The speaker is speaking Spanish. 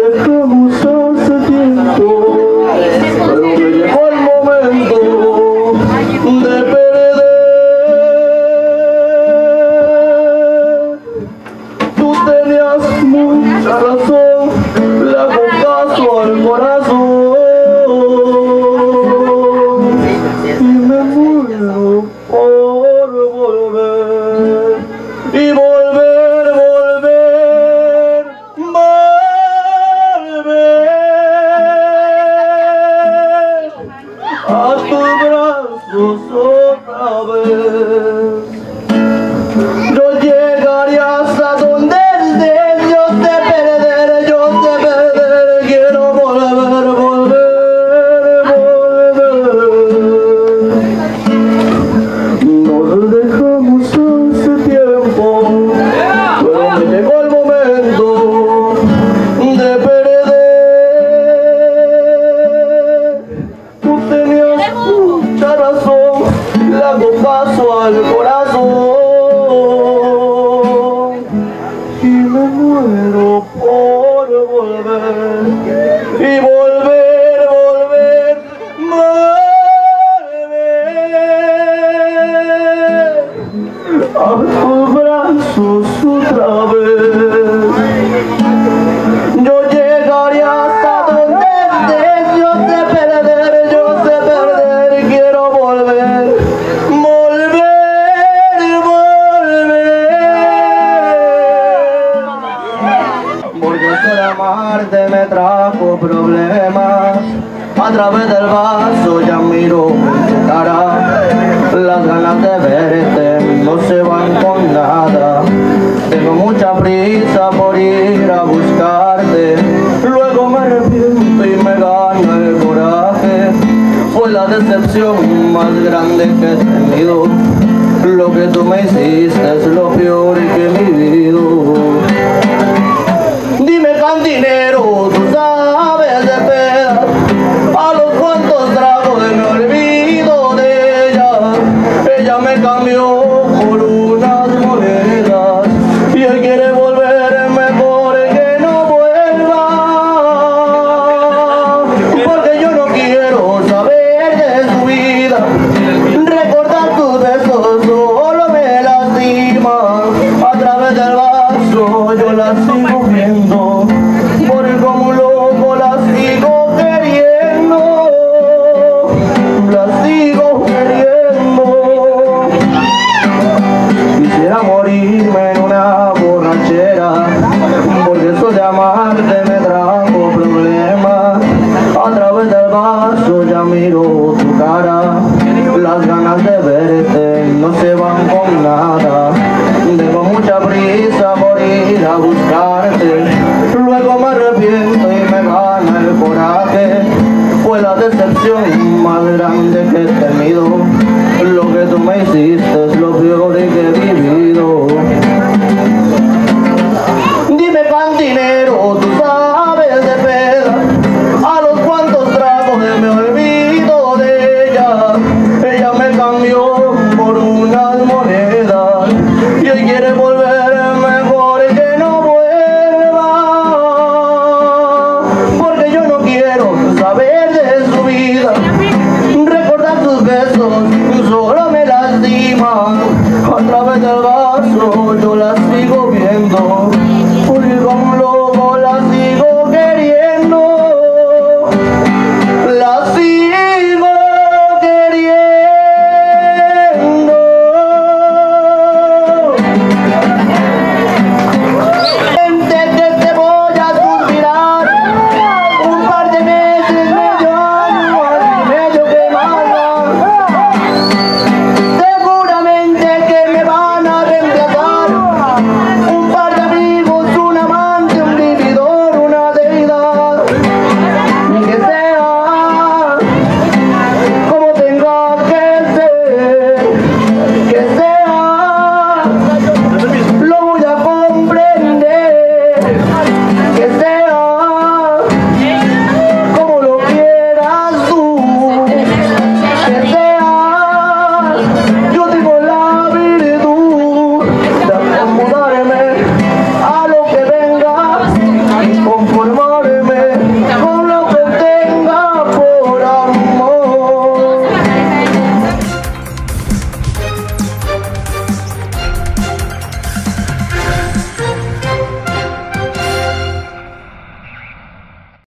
dejamos hace tiempo, pero me llegó el momento de perder. Tú tenías mucha razón, le hago caso al corazón y me muero por volver y volver, volver, volver a tus brazos otra vez. Yo llegaré hasta donde estés, yo te perderé, quiero volver, volver, volver. Nos dejamos hace tiempo, pero me llegó el momento de perder. Tú tenías mucha razón, le hago caso al corazón y me muero por volver y volver, volver, volver a tus brazos otra vez. Yo llegaré hasta donde estés, yo te perderé, quiero volver, volver, volver. Porque esto de amarte me trajo problemas. A través del vaso ya miro en tu cara. Las ganas de verte no se van con nada. Tengo mucha prisa por ir a buscarte. Luego me arrepiento y me gana el coraje. Fue la decepción más grande que he tenido. Lo que tú me hiciste es lo peor que he vivido. Dime, cantinero, tú sabes de pedas, a los cuantos tragos me olvido de ella. Ella me cambió por unas monedas y él quiere volver, mejor que no vuelva, porque yo no quiero saber de su vida. Recordar tus besos solo me lastima. A través del vaso yo la sigo viendo, por como un loco la sigo queriendo, la sigo queriendo. Quisiera morirme en una borrachera, porque eso de amarte me trajo problemas. A través del vaso ya miro tu cara. Las ganas de verte no se van con nada. Tengo mucha prisa por ir a buscarte. Luego me arrepiento y me gana el coraje. Fue la decepción más grande que he tenido. Lo que tú me hiciste es lo peor que he vivido. Dime, cantinero, tú sabes de peda, a los cuantos tragos me olvido de ella. Ella me cambió por unas monedas y él quiere volver, mejor que no vuelva, porque yo no quiero saber de su vida. Recordar tus besos solo me lastima. A través del vaso yo la sigo viendo,